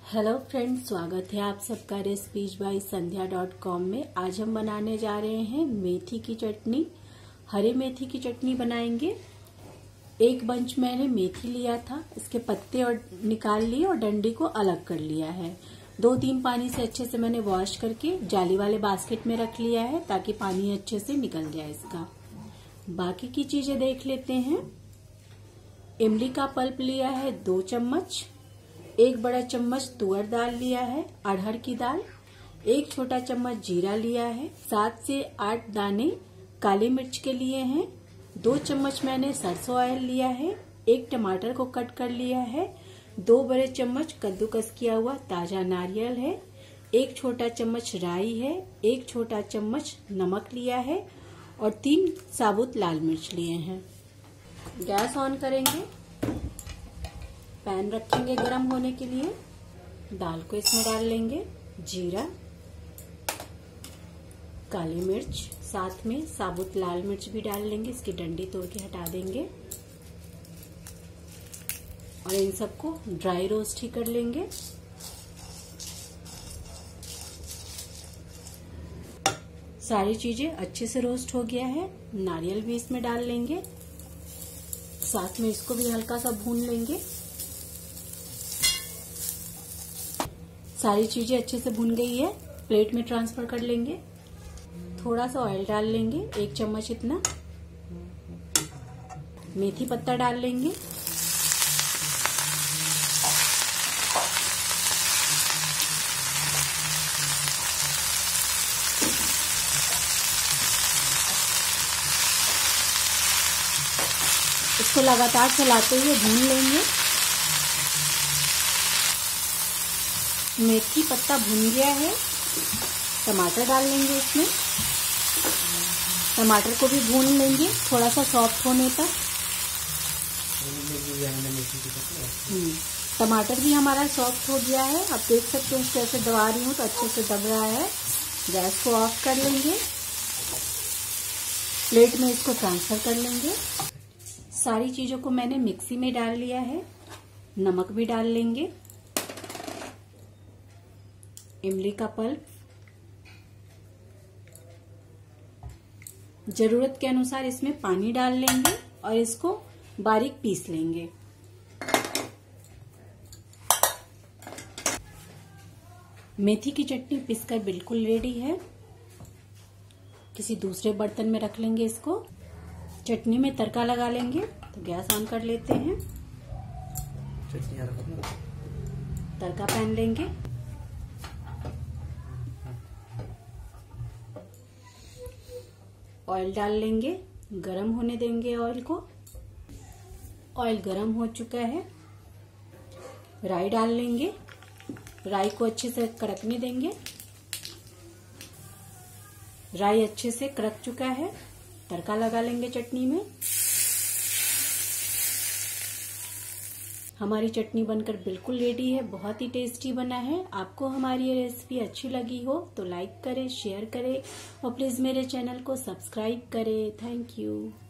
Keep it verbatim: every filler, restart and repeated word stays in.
Hello friends, स्वागत है आप सबका recipes by Sandhya dot com में। आज हम बनाने जा रहे हैं मेथी की चटनी। हरे मेथी की चटनी बनाएंगे। एक बंच मैंने मेथी लिया था, इसके पत्ते और निकाल लिए और डंडी को अलग कर लिया है। दो तीन पानी से अच्छे से मैंने वॉश करके जाली वाले बास्केट में रख लिया है ताकि पानी अच्छे से निकल जाए इसका। बाकी की चीजें देख लेते हैं। इमली का पल्प लिया है दो चम्मच, एक बड़ा चम्मच तुअर दाल लिया है, अरहर की दाल, एक छोटा चम्मच जीरा लिया है, सात से आठ दाने काली मिर्च के लिए हैं, दो चम्मच मैंने सरसों ऑयल लिया है, एक टमाटर को कट कर लिया है, दो बड़े चम्मच कद्दूकस किया हुआ ताजा नारियल है, एक छोटा चम्मच राई है, एक छोटा चम्मच नमक लिया है और तीन साबुत लाल मिर्च लिए हैं। गैस ऑन करेंगे, पैन रखेंगे गरम होने के लिए, दाल को इसमें डाल लेंगे, जीरा, काली मिर्च, साथ में साबुत लाल मिर्च भी डाल लेंगे, इसकी डंडी तोड़ के हटा देंगे और इन सबको ड्राई रोस्ट ही कर लेंगे। सारी चीजें अच्छे से रोस्ट हो गया है। नारियल भी इसमें डाल लेंगे, साथ में इसको भी हल्का सा भून लेंगे। सारी चीजें अच्छे से भुन गई है, प्लेट में ट्रांसफर कर लेंगे। थोड़ा सा ऑयल डाल लेंगे, एक चम्मच इतना। मेथी पत्ता डाल लेंगे, इसको लगातार चलाते हुए भून लेंगे। मेथी पत्ता भुन गया है, टमाटर डाल लेंगे इसमें। टमाटर को भी भून लेंगे थोड़ा सा सॉफ्ट होने तक। टमाटर भी हमारा सॉफ्ट हो गया है। आप देख सकते हैं कैसे दबा रही हूँ तो अच्छे से दब रहा है। गैस को ऑफ कर लेंगे, प्लेट में इसको ट्रांसफर कर लेंगे। सारी चीजों को मैंने मिक्सी में डाल लिया है। नमक भी डाल लेंगे, इमली का पल्प, जरूरत के अनुसार इसमें पानी डाल लेंगे और इसको बारीक पीस लेंगे। मेथी की चटनी पीसकर बिल्कुल रेडी है। किसी दूसरे बर्तन में रख लेंगे इसको। चटनी में तड़का लगा लेंगे, तो गैस ऑन कर लेते हैं। तड़का पैन लेंगे, ऑयल डाल लेंगे, गरम होने देंगे ऑयल को। ऑयल गरम हो चुका है, राई डाल लेंगे। राई को अच्छे से कड़कने देंगे। राई अच्छे से कड़क चुका है, तड़का लगा लेंगे चटनी में। हमारी चटनी बनकर बिल्कुल रेडी है, बहुत ही टेस्टी बना है। आपको हमारी ये रेसिपी अच्छी लगी हो तो लाइक करें, शेयर करें और प्लीज मेरे चैनल को सब्सक्राइब करें। Thank you.